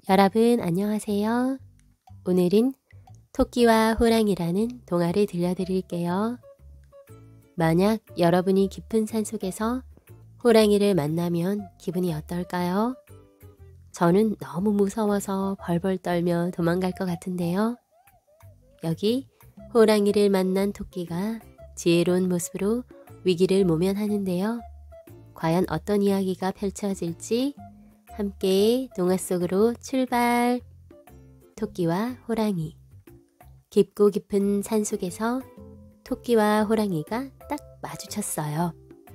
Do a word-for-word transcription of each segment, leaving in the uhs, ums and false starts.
여러분 안녕하세요. 오늘은 토끼와 호랑이라는 동화를 들려드릴게요. 만약 여러분이 깊은 산속에서 호랑이를 만나면 기분이 어떨까요? 저는 너무 무서워서 벌벌 떨며 도망갈 것 같은데요. 여기 호랑이를 만난 토끼가 지혜로운 모습으로 위기를 모면하는데요. 과연 어떤 이야기가 펼쳐질지 함께 동화 속으로 출발! 토끼와 호랑이. 깊고 깊은 산속에서 토끼와 호랑이가 딱 마주쳤어요.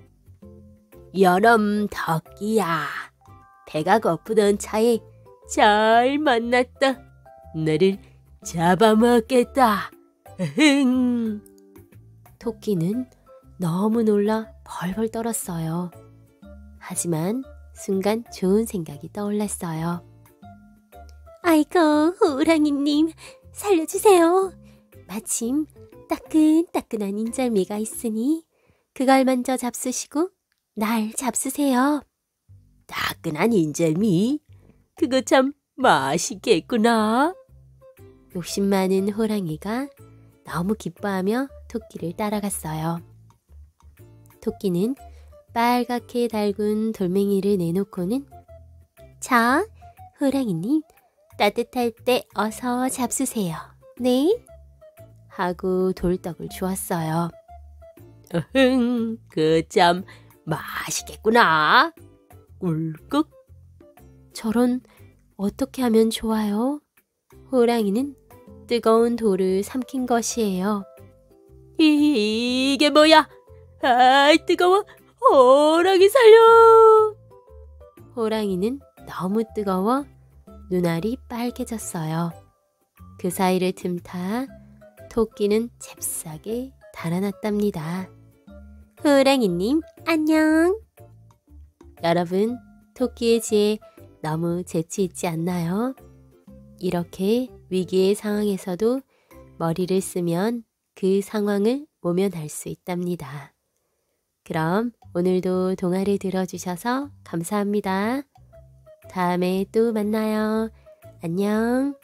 여름 토끼야, 배가 고프던 차에 잘 만났다. 너를 잡아먹겠다. 흥. 토끼는 너무 놀라 벌벌 떨었어요. 하지만 순간 좋은 생각이 떠올랐어요. 아이고, 호랑이님, 살려주세요. 마침 따끈따끈한 인절미가 있으니 그걸 먼저 잡수시고 날 잡수세요. 따끈한 인절미? 그거 참 맛있겠구나. 욕심 많은 호랑이가 너무 기뻐하며 토끼를 따라갔어요. 토끼는 빨갛게 달군 돌멩이를 내놓고는 자, 호랑이님, 따뜻할 때 어서 잡수세요. 네? 하고 돌떡을 주었어요. 으흥, 그 참 맛있겠구나. 꿀꺽. 저런, 어떻게 하면 좋아요? 호랑이는 뜨거운 돌을 삼킨 것이에요. 이, 이게 뭐야? 아이, 뜨거워. 호랑이 살려! 호랑이는 너무 뜨거워 눈알이 빨개졌어요. 그 사이를 틈타 토끼는 잽싸게 달아났답니다. 호랑이님, 안녕! 여러분, 토끼의 지혜 너무 재치 있지 않나요? 이렇게 위기의 상황에서도 머리를 쓰면 그 상황을 모면할 수 있답니다. 그럼 오늘도 동화를 들어주셔서 감사합니다. 다음에 또 만나요. 안녕.